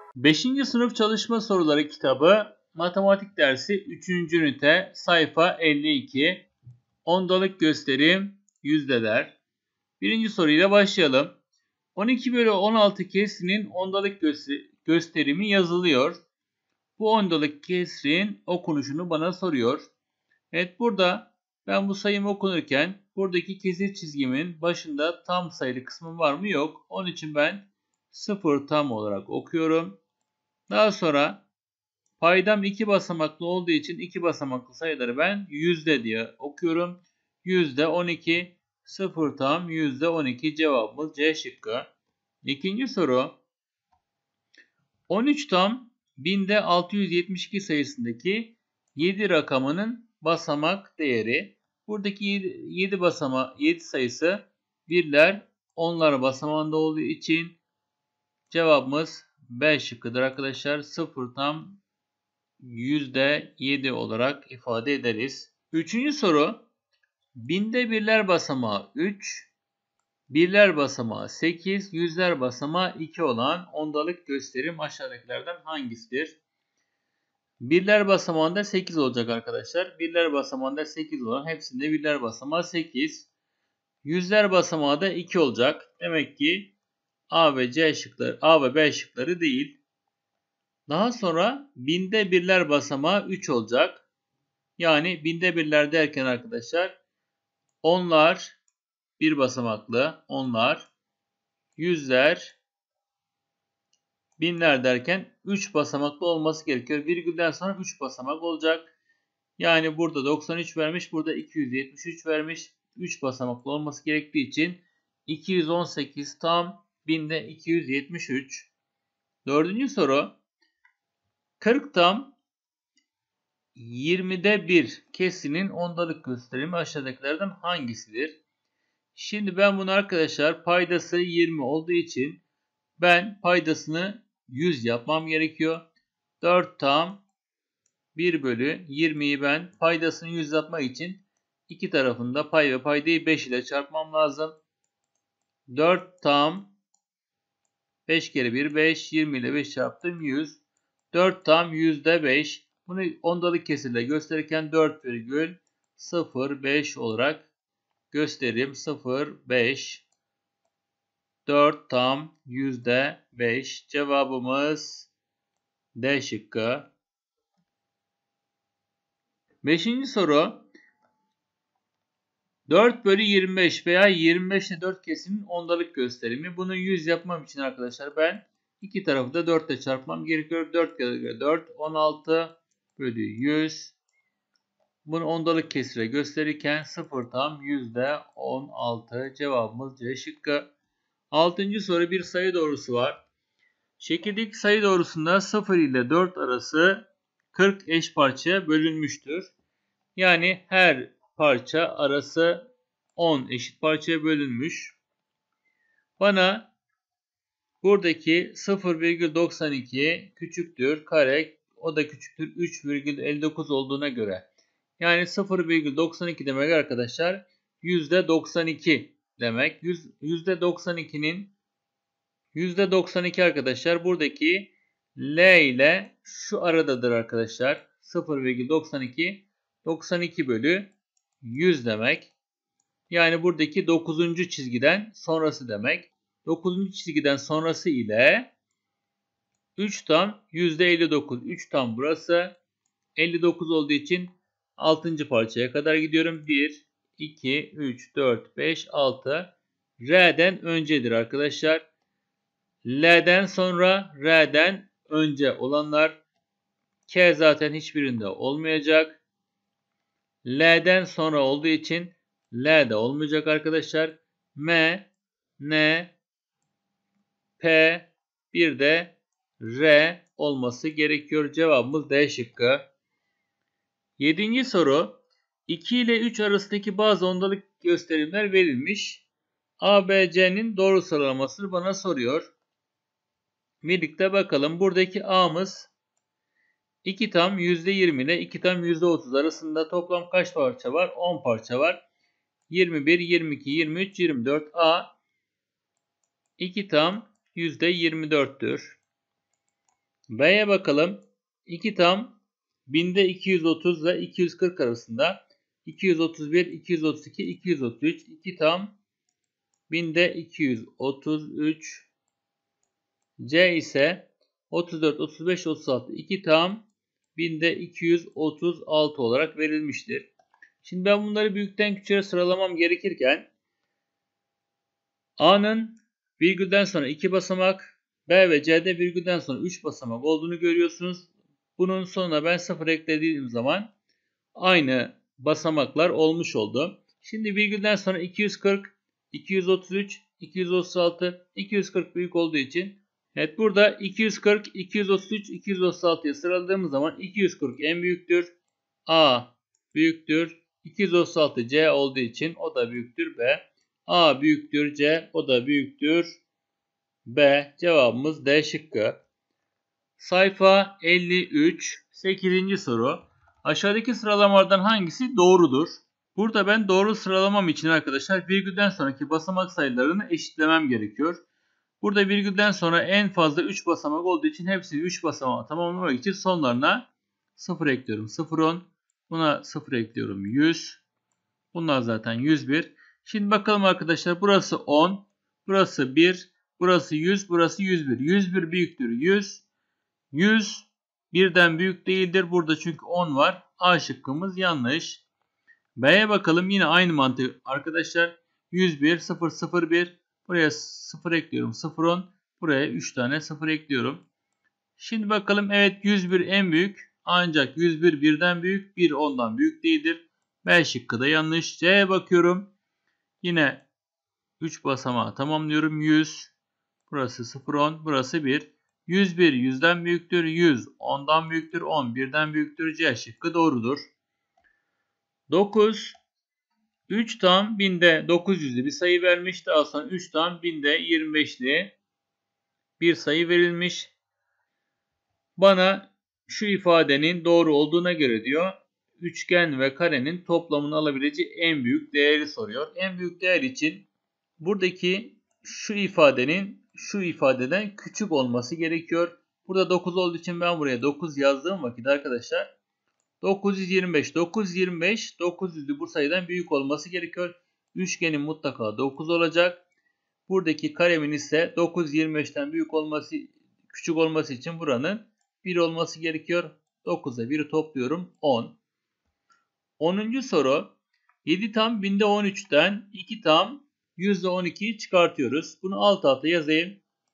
5. sınıf çalışma soruları kitabı matematik dersi 3. ünite sayfa 52 ondalık gösterim yüzdeler. Birinci soruyla başlayalım. 12 bölü 16 kesrinin ondalık gösterimi yazılıyor. Bu ondalık kesrin okunuşunu bana soruyor. Evet, burada ben bu sayım okunurken buradaki kesir çizgimin başında tam sayılı kısmı var mı yok. Onun için ben 0 tam olarak okuyorum. Daha sonra paydam 2 basamaklı olduğu için 2 basamaklı sayıları ben yüzde diye okuyorum. Yüzde 12, 0 tam yüzde 12 cevabımız C şıkkı. İkinci soru. 13 tam binde 672 sayısındaki 7 rakamının basamak değeri. Buradaki 7 sayısı birler, onlar basamağında olduğu için cevabımız B şıkkıdır arkadaşlar. 0 tam %7 olarak ifade ederiz. Üçüncü soru. Binde birler basamağı 3, birler basamağı 8, yüzler basamağı 2 olan ondalık gösterim aşağıdakilerden hangisidir? Birler basamağında 8 olacak arkadaşlar. Birler basamağında 8 olan hepsinde birler basamağı 8. Yüzler basamağı da 2 olacak. Demek ki A ve B şıkları değil. Daha sonra binde birler basamağı 3 olacak. Yani binde birler derken arkadaşlar onlar bir basamaklı, onlar, yüzler, binler derken 3 basamaklı olması gerekiyor. Virgülden sonra 3 basamak olacak. Yani burada 93 vermiş, burada 273 vermiş. 3 basamaklı olması gerektiği için 218 tam binde 273. Dördüncü soru. 40 tam 20'de 1 kesinin ondalık gösterimi aşağıdakilerden hangisidir? Şimdi ben bunu arkadaşlar paydası 20 olduğu için ben paydasını 100 yapmam gerekiyor. 4 tam 1 bölü 20'yi ben paydasını 100 yapmak için iki tarafında pay ve paydayı 5 ile çarpmam lazım. 4 tam 5 kere 1 5, 20 ile 5 çarptım 100. 4 tam %5. Bunu ondalık kesirle gösterirken 4,05 olarak göstereyim. 0,5. 4 tam %5. Cevabımız D şıkkı. 5. soru. 4 bölü 25 veya 25 ile 4 kesimin ondalık gösterimi. Bunu 100 yapmam için arkadaşlar ben iki tarafı da 4 ile çarpmam gerekiyor. 4 kere 4 16 bölü 100. Bunu ondalık kesire gösterirken 0 tam %16. Cevabımız C şıkkı. 6. soru, bir sayı doğrusu var. Şekildeki sayı doğrusunda 0 ile 4 arası 40 eş parçaya bölünmüştür. Yani her parça arası 10 eşit parçaya bölünmüş. Bana buradaki 0,92 küçüktür kare, o da küçüktür 3,59 olduğuna göre. Yani 0,92 demek arkadaşlar %92 demek. %92 arkadaşlar buradaki L ile şu aradadır arkadaşlar. 0,92 92 bölü 100 demek. Yani buradaki 9. çizgiden sonrası demek. 9. çizgiden sonrası ile 3 tam %59. 3 tam burası. 59 olduğu için 6. parçaya kadar gidiyorum. 1, 2, 3, 4, 5, 6. R'den öncedir arkadaşlar. L'den sonra R'den önce olanlar, K zaten hiçbirinde olmayacak. L'den sonra olduğu için L de olmayacak arkadaşlar. M, N, P, bir de R olması gerekiyor. Cevabımız D şıkkı. 7. soru. 2 ile 3 arasındaki bazı ondalık gösterimler verilmiş. A, B, C'nin doğru sıralamasını bana soruyor. Birlikte bakalım. Buradaki A'mız 2 tam %20 ile 2 tam %30 arasında toplam kaç parça var? 10 parça var. 21, 22, 23, 24. A 2 tam %24'tür. B'ye bakalım. 2 tam binde 230 ile 240 arasında. 231, 232, 233. 2 tam binde 233. C ise 34, 35, 36. 2 tam binde 236 olarak verilmiştir. Şimdi ben bunları büyükten küçüğe sıralamam gerekirken A'nın virgülden sonra 2 basamak, B ve C'de virgülden sonra 3 basamak olduğunu görüyorsunuz. Bunun sonuna ben 0 eklediğim zaman aynı basamaklar olmuş oldu. Şimdi virgülden sonra 240, 233, 236, 240 büyük olduğu için evet burada 240, 233, 236'yı sıraladığımız zaman 240 en büyüktür. A büyüktür. 236 C olduğu için o da büyüktür B. A büyüktür C, o da büyüktür B. Cevabımız D şıkkı. Sayfa 53, 8. soru. Aşağıdaki sıralamalardan hangisi doğrudur? Burada ben doğru sıralamam için arkadaşlar virgülden sonraki basamak sayılarını eşitlemem gerekiyor. Burada virgülden sonra en fazla 3 basamak olduğu için hepsini 3 basamağı tamamlamak için sonlarına 0 ekliyorum. 0, 10. Buna 0 ekliyorum. 100. Bunlar zaten 101. Şimdi bakalım arkadaşlar. Burası 10. Burası 1. Burası 100. Burası 101. 101 büyüktür 100. 100 birden büyük değildir. Burada çünkü 10 var. A şıkkımız yanlış. B'ye bakalım. Yine aynı mantık arkadaşlar. 101, 0, 0, 1. Buraya 0 ekliyorum. 0, 10. Buraya 3 tane 0 ekliyorum. Şimdi bakalım. Evet 101 en büyük. Ancak 101 birden büyük. 1 ondan büyük değildir. B şıkkı da yanlış. C'ye bakıyorum. Yine 3 basamağı tamamlıyorum. 100. Burası 0, 10. Burası 1. 101 100'den büyüktür. 100 10'dan büyüktür. 10 birden büyüktür. C şıkkı doğrudur. 9. 3 tam binde 900'lü bir sayı vermiş. Daha sonra 3 tam binde 25'li bir sayı verilmiş. Bana şu ifadenin doğru olduğuna göre diyor, üçgen ve karenin toplamını alabileceği en büyük değeri soruyor. En büyük değer için buradaki şu ifadenin şu ifadeden küçük olması gerekiyor. Burada 9 olduğu için ben buraya 9 yazdığım vakit arkadaşlar 925, 925, 900'lü bu sayıdan büyük olması gerekiyor. Üçgenin mutlaka 9 olacak. Buradaki karemin ise 925'ten büyük olması, küçük olması için buranın 1 olması gerekiyor. 9'a 1'i topluyorum 10. 10. soru. 7 tam binde 13'ten 2 tam %12'yi çıkartıyoruz. Bunu alt alta yazayım.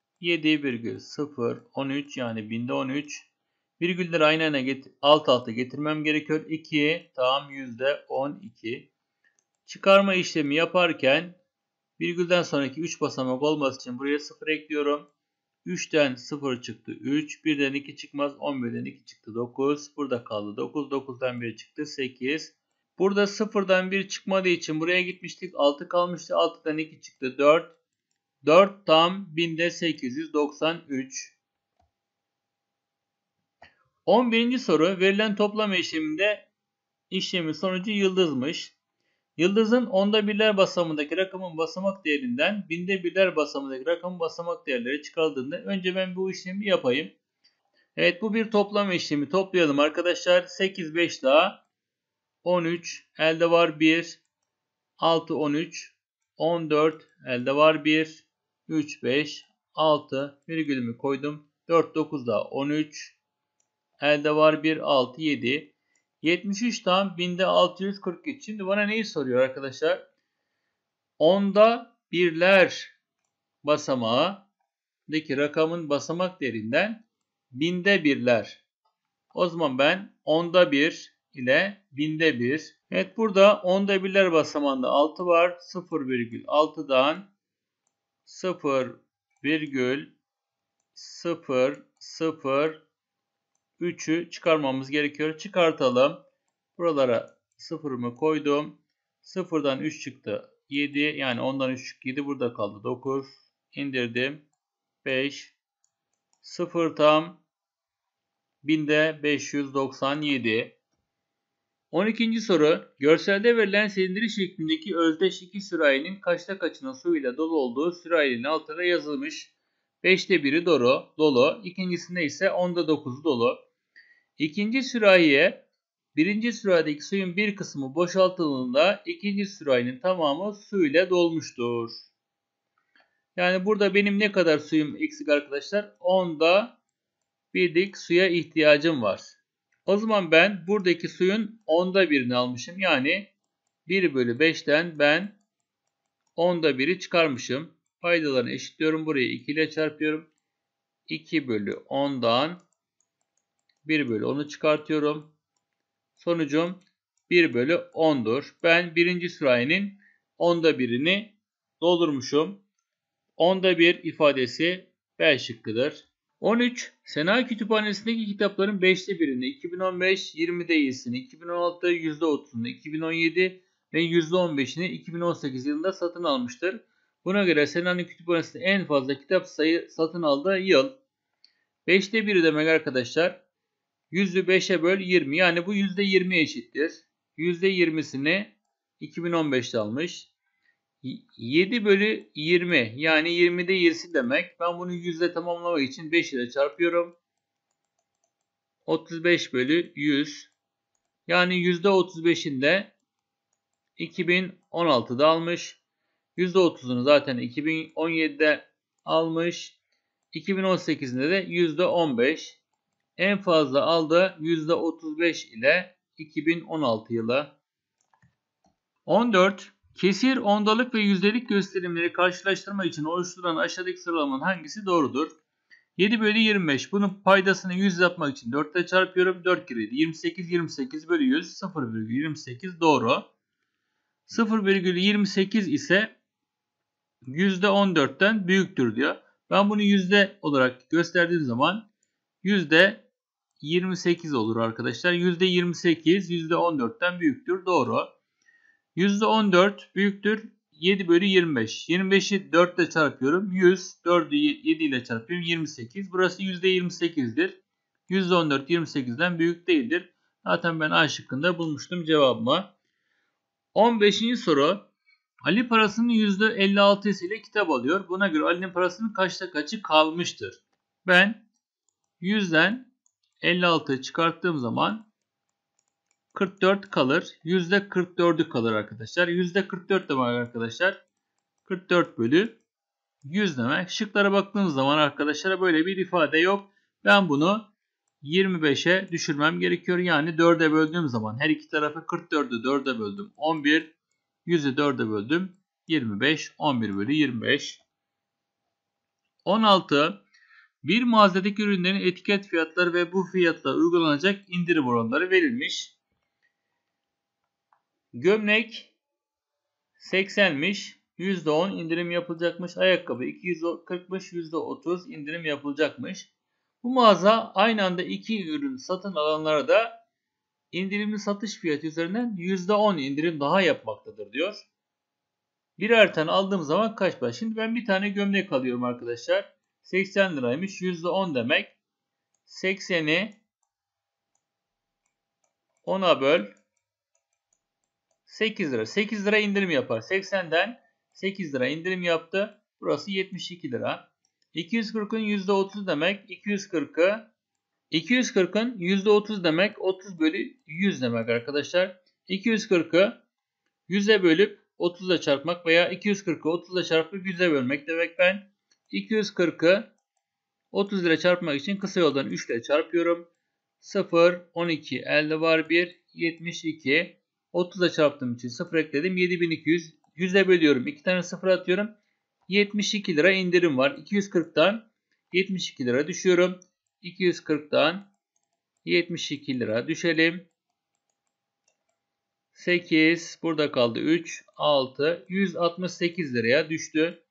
7,013 yani binde 13. Virgülleri aynı alt alta getirmem gerekiyor. 2 tam %12. Çıkarma işlemi yaparken virgülden sonraki 3 basamak olması için buraya 0 ekliyorum. 3'ten 0 çıktı 3. 1'den 2 çıkmaz. 11'den 2 çıktı 9. Burada kaldı 9. 9'dan 1 çıktı 8. Burada 0'dan 1 çıkmadığı için buraya gitmiştik. 6 kalmıştı. 6'dan 2 çıktı 4. 4 tam binde 893. 11. soru. Verilen toplama işlemin sonucu yıldızmış. Yıldızın onda birler basamındaki rakamın basamak değerinden binde birler basamındaki rakamın basamak değerleri çıkarıldığında önce ben bu işlemi yapayım. Evet bu bir toplama işlemi. Toplayalım arkadaşlar. 8, 5 daha 13. Elde var 1. 6, 13. 14. Elde var 1. 3, 5. 6. Virgülümü koydum. 4, 9 daha 13. Elde var 1. 6, 7. 73 tam binde 643. Şimdi bana neyi soruyor arkadaşlar? Onda birler basamağındaki rakamın basamak değerinden binde birler. O zaman ben onda bir ile binde bir. Evet burada onda birler basamağında 6 var. 0,6'dan 0,003'ü çıkarmamız gerekiyor. Çıkartalım. Buralara sıfırımı koydum. 0'dan 3 çıktı. 7 yani 10'dan 3 çıktı. 7 burada kaldı. 9. İndirdim. 5. 0 tam binde 597. 12. soru. Görselde verilen silindir şeklindeki özdeş iki sürahinin kaçta kaçının suyla dolu olduğu sürahinin altına yazılmış. 5'te 1'i dolu. İkincisinde ise 10'da 9'u dolu. İkinci sürahiye birinci sürahideki suyun bir kısmı boşaltıldığında ikinci sürahinin tamamı su ile dolmuştur. Yani burada benim ne kadar suyum eksik arkadaşlar? 10'da 1'lik suya ihtiyacım var. O zaman ben buradaki suyun 10'da 1'ini almışım. Yani 1 bölü 5'ten ben 10'da 1'i çıkarmışım. Paydalarını eşitliyorum. Burayı 2 ile çarpıyorum. 2 bölü 10'dan 1 bölü 10'u çıkartıyorum. Sonucum 1 bölü 10'dur. Ben birinci sürahinin 10'da 1'ini doldurmuşum. 10'da 1 ifadesi B şıkkıdır. 13. Sena Kütüphanesi'ndeki kitapların 5'te 1'ini 2015, 20'de iyisini 2016, %30'unu 2017 ve %15'ini 2018 yılında satın almıştır. Buna göre Sena'nın kütüphanesinde en fazla kitap sayı satın aldığı yıl. 5'te 1 demek arkadaşlar 100'ü 5'e böl 20. Yani bu %20'ye eşittir. %20'sini 2015'te almış. 7 bölü 20 yani 20'de 20'si demek. Ben bunu yüzde tamamlamak için 5 ile çarpıyorum. 35 bölü 100 yani %35'inde 2016'da almış. %30'unu zaten 2017'de almış. 2018'inde de %15. En fazla aldığı %35 ile 2016 yılı. 14. Kesir, ondalık ve yüzdelik gösterimleri karşılaştırma için oluşturulan aşağıdaki sıralamanın hangisi doğrudur? 7 bölü 25. Bunun paydasını 100 yapmak için 4 ile çarpıyorum. 4 kere 7. 28. 28 bölü 100. 0,28 doğru. 0,28 ise %14'ten büyüktür diyor. Ben bunu yüzde olarak gösterdiğim zaman %28 olur arkadaşlar. %28 %14'ten büyüktür. Doğru. %14 büyüktür 7 bölü 25. 25'i 4 ile çarpıyorum. 100. 4'ü 7 ile çarpıyorum. 28. Burası %28'dir. %14 28'den büyük değildir. Zaten ben A şıkkında bulmuştum cevabımı. 15. soru. Ali parasının %56'sı ile kitap alıyor. Buna göre Ali'nin parasının kaçta kaçı kalmıştır? Ben 100'den 56'yı çıkarttığım zaman 44 kalır. %44'ü kalır arkadaşlar. %44 demek arkadaşlar. 44 bölü 100 demek. Şıklara baktığımız zaman arkadaşlar böyle bir ifade yok. Ben bunu 25'e düşürmem gerekiyor. Yani 4'e böldüğüm zaman her iki tarafı 44'ü 4'e böldüm. 11. 100'ü 4'e böldüm. 25. 11 bölü 25. 16. Bir mağazadaki ürünlerin etiket fiyatları ve bu fiyatla uygulanacak indirim oranları verilmiş. Gömlek 80'miş. %10 indirim yapılacakmış. Ayakkabı 240'mış. %30 indirim yapılacakmış. Bu mağaza aynı anda iki ürün satın alanlara da indirimli satış fiyatı üzerinden %10 indirim daha yapmaktadır diyor. Birer tane aldığım zaman kaç para? Şimdi ben bir tane gömlek alıyorum arkadaşlar. 80 liraymış. %10 demek. 80'i 10'a böl. 8 lira. 8 lira indirim yapar. 80'den 8 lira indirim yaptı. Burası 72 lira. 240'ın %30 demek. 240'ın %30 demek. 30 bölü 100 demek arkadaşlar. 240'ı 100'e bölüp 30'la çarpmak veya 240'ı 30'la çarpıp 100'e bölmek demek. Ben 240'ı 30 ile çarpmak için kısa yoldan 3 ile çarpıyorum. 0, 12, elde var 1, 72. 30'a çarptığım için 0 ekledim. 7200. 100'e bölüyorum. 2 tane 0 atıyorum. 72 lira indirim var. 240'tan 72 lira düşüyorum. 240'tan 72 lira düşelim. 8. Burada kaldı 3, 6. 168 liraya düştü.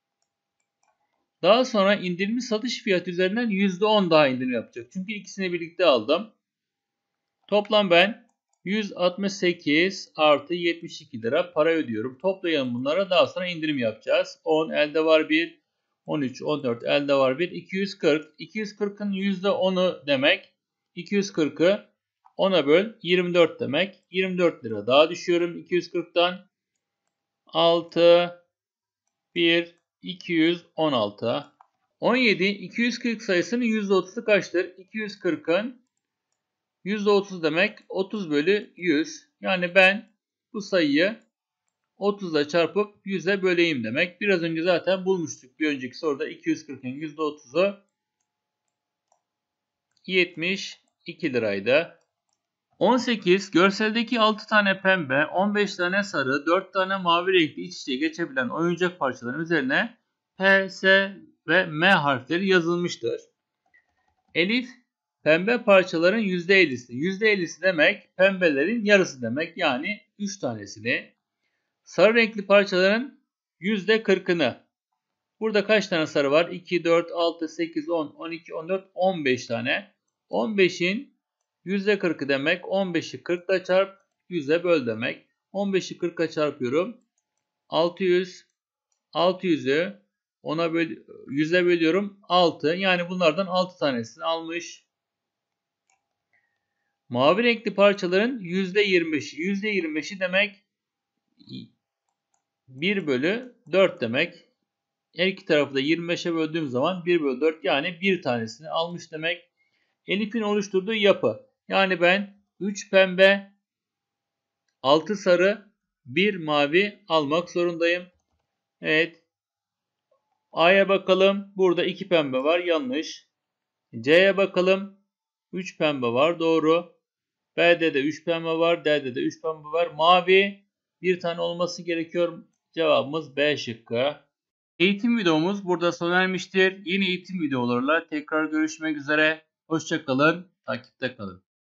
Daha sonra indirimli satış fiyatı üzerinden %10 daha indirim yapacak. Çünkü ikisini birlikte aldım. Toplam ben 168 artı 72 lira para ödüyorum. Toplayalım bunlara, daha sonra indirim yapacağız. 10 elde var 1. 13, 14 elde var 1. 240. 240'ın %10'u demek. 240'ı 10'a böl 24 demek. 24 lira daha düşüyorum 240'tan. 6, 1, 216. 17. 240 sayısının %30'u kaçtır? 240'ın %30 demek 30 bölü 100. Yani ben bu sayıyı 30 ile çarpıp 100'e böleyim demek. Biraz önce zaten bulmuştuk. Bir önceki soruda 240'ın %30'u 72 liraydı. 18. Görseldeki 6 tane pembe, 15 tane sarı, 4 tane mavi renkli iç içe geçebilen oyuncak parçalarının üzerine P, S ve M harfleri yazılmıştır. Elif, pembe parçaların %50'si. %50'si demek pembelerin yarısı demek. Yani 3 tanesini. Sarı renkli parçaların %40'ını. Burada kaç tane sarı var? 2, 4, 6, 8, 10, 12, 14, 15 tane. 15'in %40'ı demek. 15'i 40 ile çarp, 100'e böl demek. 15'i 40'a çarpıyorum. 600. 600'ü 100'e bölüyorum. 6. Yani bunlardan 6 tanesini almış. Mavi renkli parçaların %25'i. %25'i demek 1 bölü 4 demek. Her iki tarafı da 25'e böldüğüm zaman 1 bölü 4 yani bir tanesini almış demek. Elif'in oluşturduğu yapı. Yani ben 3 pembe, 6 sarı, 1 mavi almak zorundayım. Evet. A'ya bakalım. Burada 2 pembe var. Yanlış. C'ye bakalım. 3 pembe var. Doğru. B'de de 3 pembe var. D'de de 3 pembe var. Mavi bir tane olması gerekiyor. Cevabımız B şıkkı. Eğitim videomuz burada sona ermiştir. Yeni eğitim videolarıyla tekrar görüşmek üzere. Hoşça kalın. Takipte kalın.